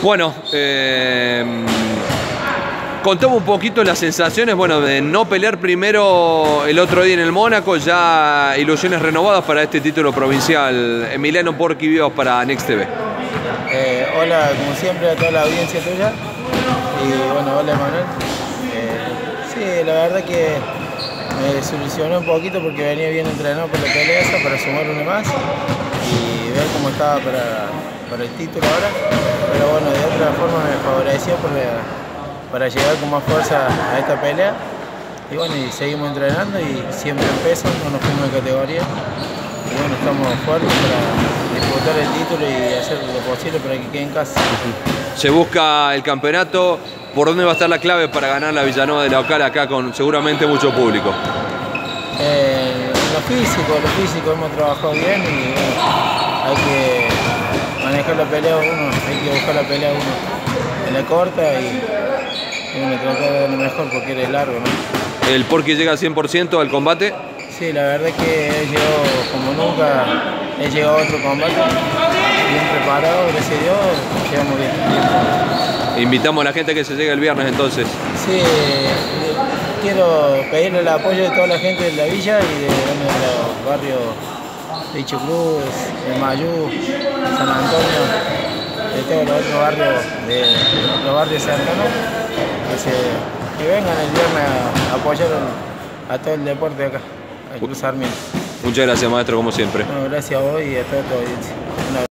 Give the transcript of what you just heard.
Bueno, contame un poquito las sensaciones, bueno, de no pelear primero el otro día en el Mónaco, ya ilusiones renovadas para este título provincial. Emiliano Porky Vivas para Next TV. Hola, como siempre, a toda la audiencia tuya. Y bueno, hola Emanuel. Sí, la verdad que me desilusionó un poquito porque venía bien entrenado por la pelea esa para sumar una más y ver cómo estaba para el título ahora. Pero bueno, de otra forma me favoreció para llegar con más fuerza a esta pelea. Y bueno, y seguimos entrenando y siempre en peso, no nos fuimos de categoría. Y bueno, estamos fuertes para disputar el título y hacer lo posible para que quede en casa. Se busca el campeonato. ¿Por dónde va a estar la clave para ganar la Villanueva de la Ocal acá con seguramente mucho público? Lo físico, hemos trabajado bien y bueno, hay que manejar la pelea uno, hay que buscar la pelea uno en la corta y bueno, tratar de dar lo mejor porque eres largo, ¿no? ¿El Porky llega al 100% al combate? Sí, la verdad es que he llegado como nunca, he llegado a otro combate, bien preparado, gracias a Dios, llegamos bien. Invitamos a la gente a que se llegue el viernes entonces. Sí, quiero pedirle el apoyo de toda la gente de la villa y de los barrios de Ichicruz, de Mayú, San Antonio, de todos los otros barrios, de los barrios cercanos, que vengan el viernes a apoyar a todo el deporte de acá, al Club Sarmiento. Muchas gracias, maestro, como siempre. Bueno, gracias a vos y a toda tu audiencia.